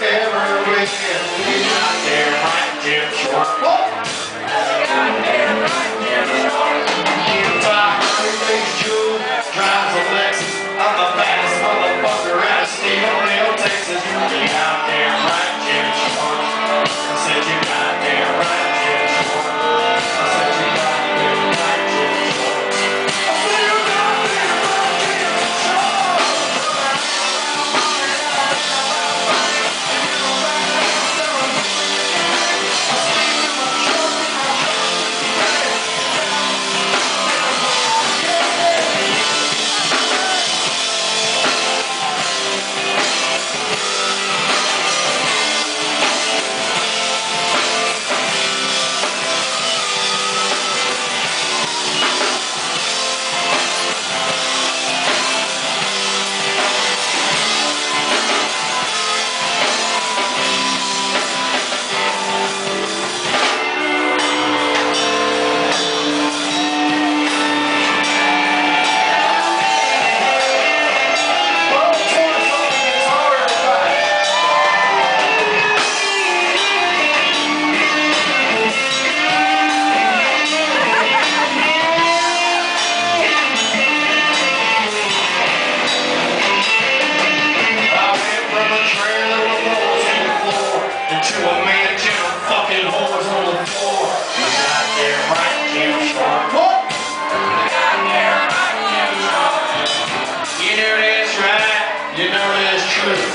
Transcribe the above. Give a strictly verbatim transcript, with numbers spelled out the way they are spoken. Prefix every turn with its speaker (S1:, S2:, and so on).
S1: ever will. You got there right, Jim Short. Goddamn right, Jim Short. five hundred days Jewel drives a Lexus. I'm the baddest motherfucker out of Stevenville, Texas. You goddamn right, Jim Short. I said you goddamn right, Jim Short. I said you goddamn right, Jim Short. I said you goddamn right, Jim Short. You know that's true.